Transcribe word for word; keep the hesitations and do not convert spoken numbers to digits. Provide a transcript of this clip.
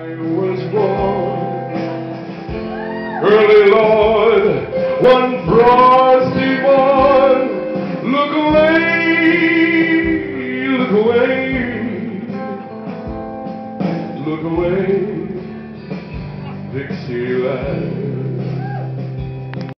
I was born early, Lord, one frosty morn. Look away, look away, look away, Dixieland.